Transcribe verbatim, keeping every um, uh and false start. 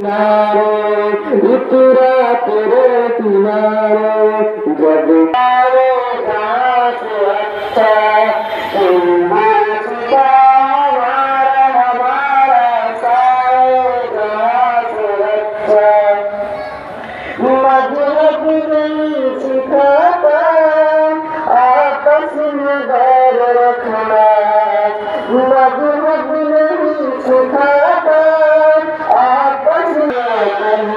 उतरा तेरे किनारे जब घास अच्छा हमारा सारे घास अच्छा मजहब नहीं सिखाता आपस में बैर रखना मजहब नहीं सिखाता आपस में